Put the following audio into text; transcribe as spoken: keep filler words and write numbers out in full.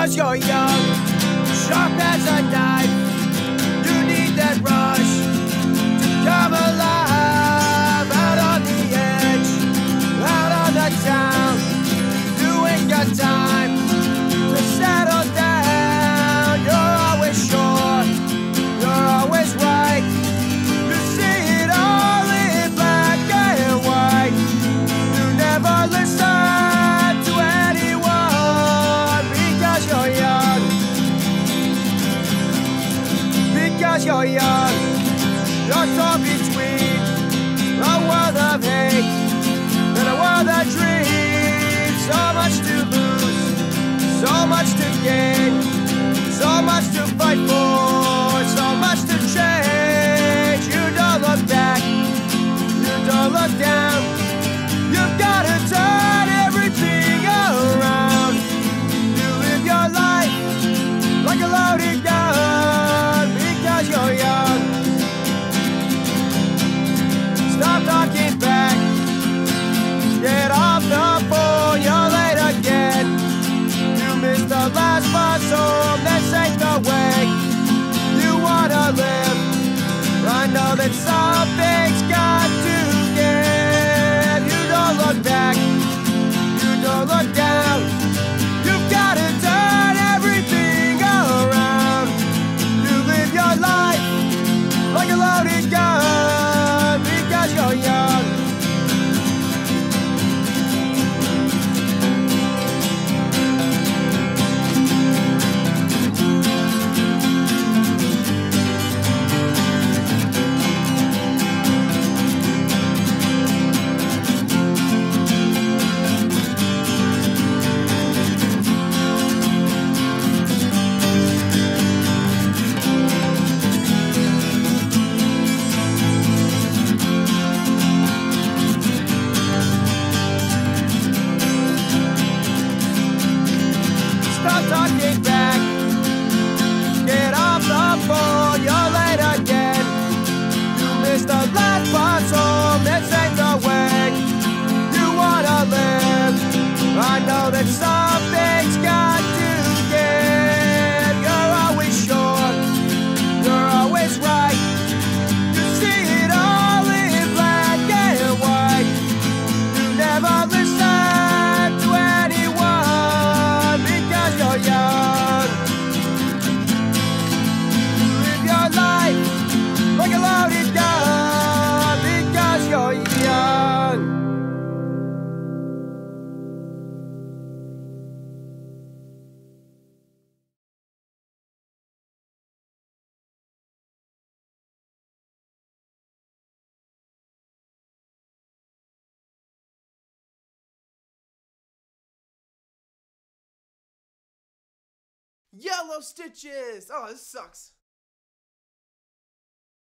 Because you're young, sharp as a knife. You need that rush to come alive. Out on the edge, out on the town. You ain't got time to settle down. You're always sure, you're always right. You see it all in black and white. You never listen to anyone because you're young. Because you're young, you're torn between a world of hate and a world of dreams. So much to lose, so much to gain, so much to fight for, so much to change. You don't look back, you don't look down. You've gotta turn everything around. You live your life like a loaded gun because you're young. Stop talking back, get off the phone, you're late again. You missed the last bus home, this ain't the way you wanna live. I know that something's got to give. You don't look back, you don't look down. You've gotta turn everything around. You live your life like a loaded gun because you're young. Stop talking back, get off the phone, you're late again. You missed the last bus home, this ain't the way you wanna live. I know that something's got to give. You're always sure, you're always right. You see it all in black and white. You never listen to anyone because you're young. You live your life like a loaded gun because you're young. Yellow stitches! Oh, this sucks.